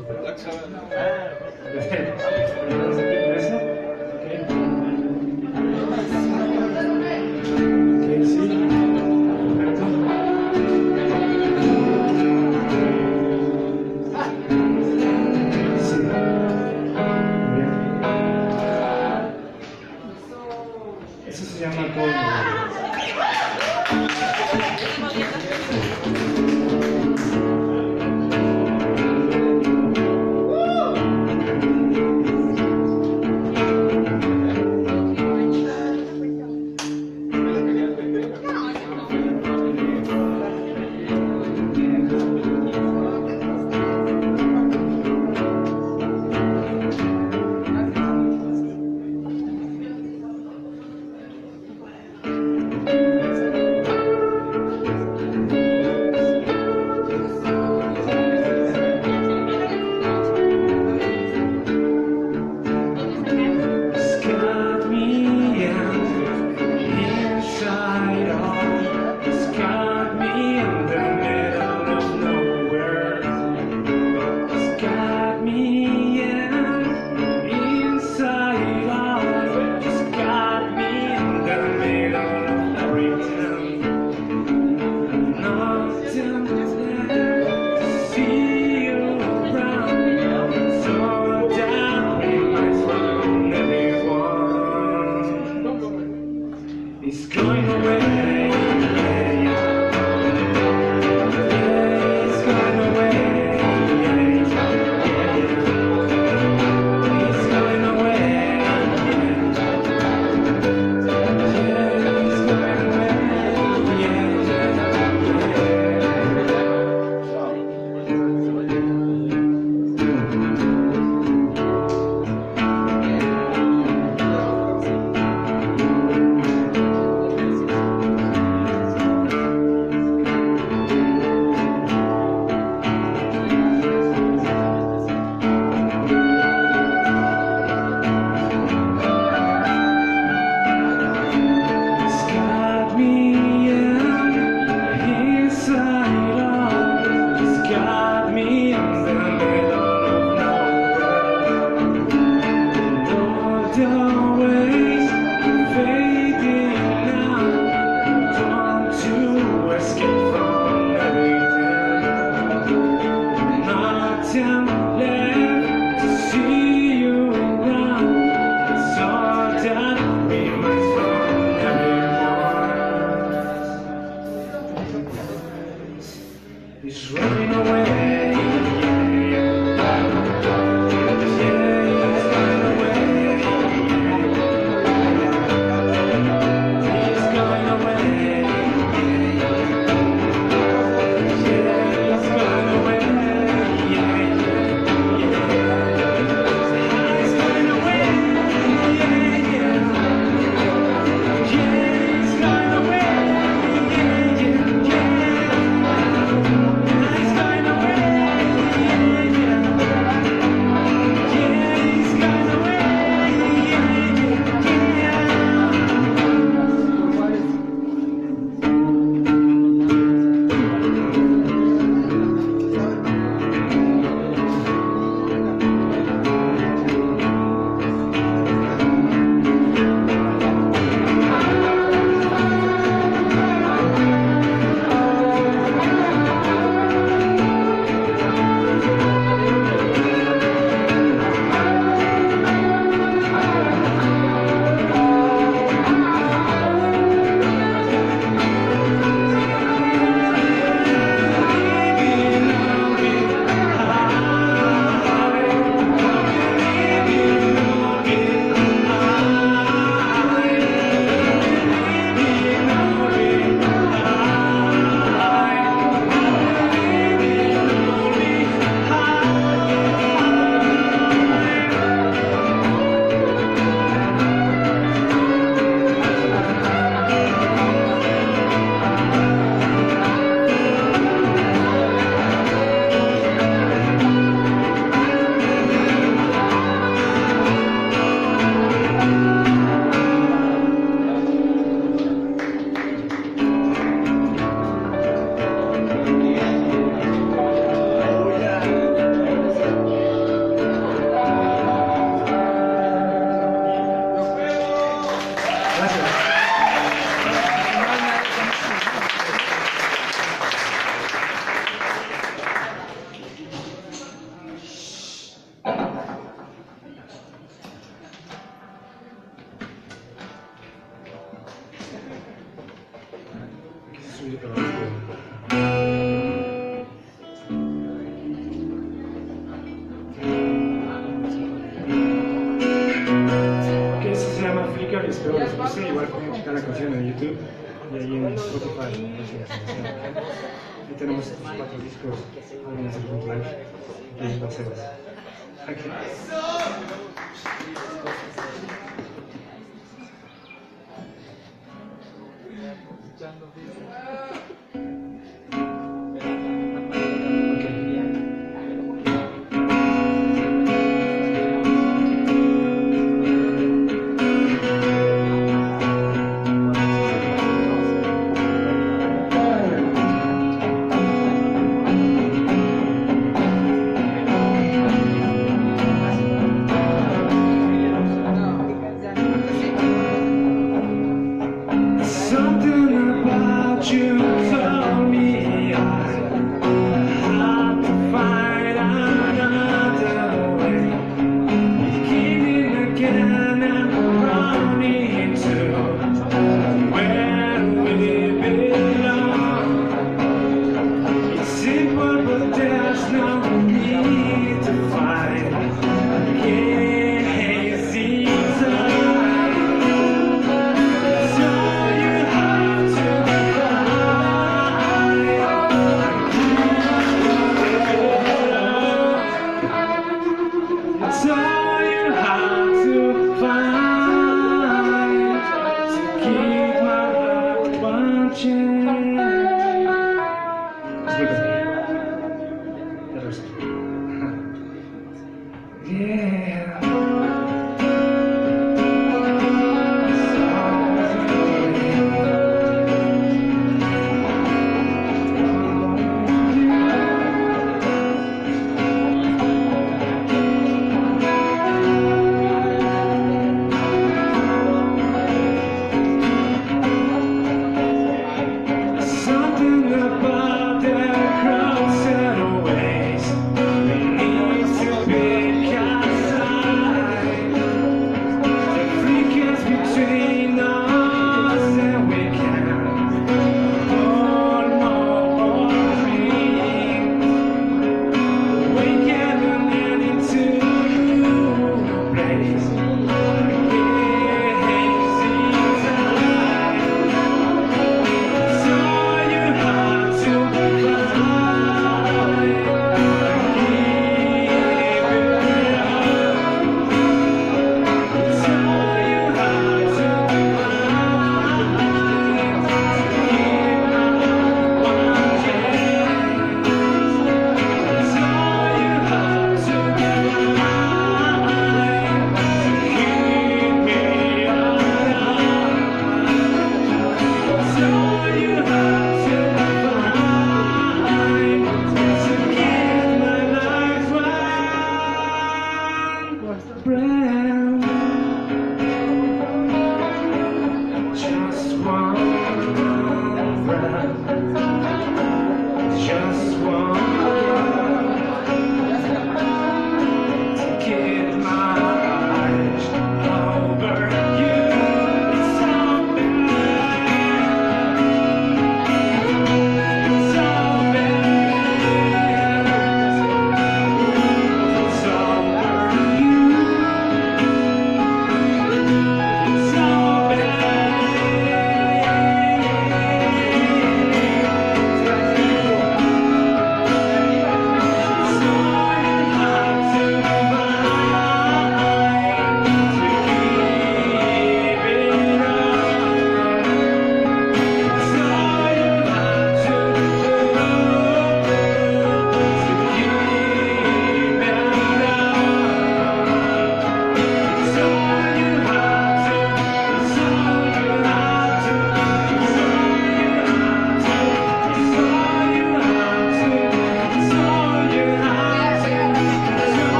Eso se llama todo. It's going away. It's going away. It's going away. It's running away. espero les guste. Igual pueden checar la canción en YouTube y ahí en Spotify. Y tenemos estos 4 discos, álbumes de bootleg y parceros. Aquí. Something about you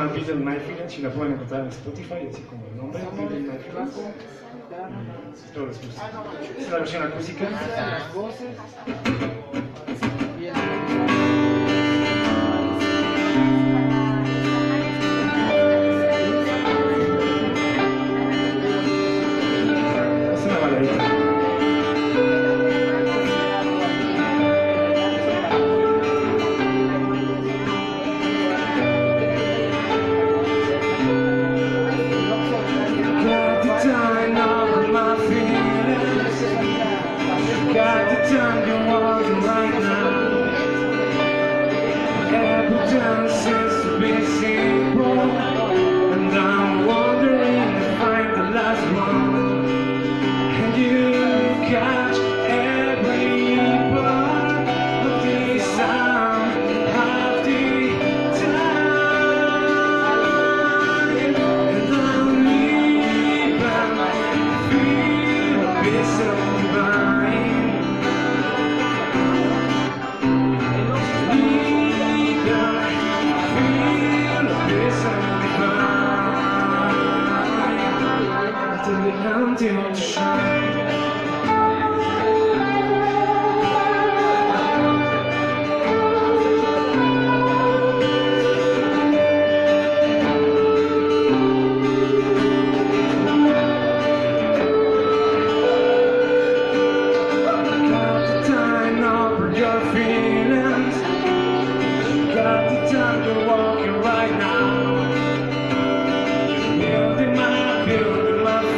llama Build My Feelings y la pueden encontrar en Spotify, así como el nombre, Build My Feelings. Espero les guste. Esta es la versión acústica. Es una baladita. Got the time you're walking right now. Every dance seems to be simple, and I'm wondering if I'm the last one. And you catch every part of the sound of the time, and I'm leaving, feel a piece of mine. Until to shine. Got the time over your feelings. Got the time you're walking right now. Building my feelings.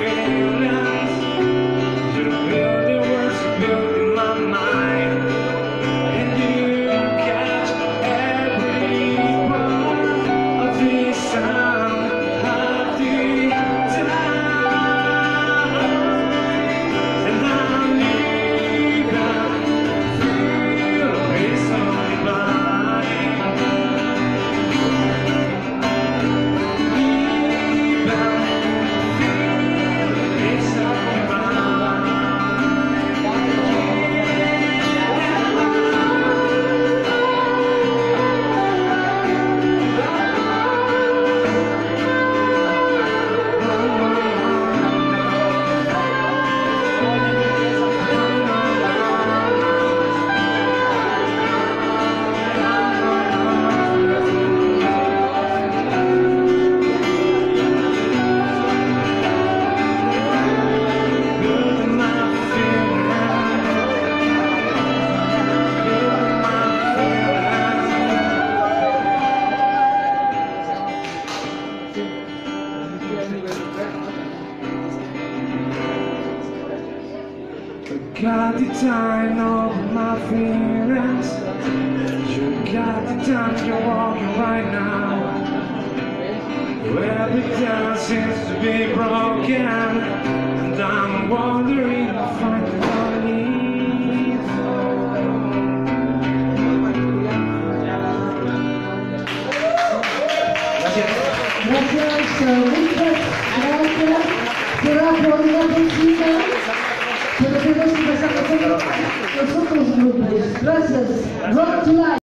Got the time over my feelings. You got the time you're walking right now. Every dance seems to be broken, and I'm wondering if I can leave. Gracias, muchas gracias por apoyar la pero tenemos que pasar con los otros grupos. Gracias. Rock to Life.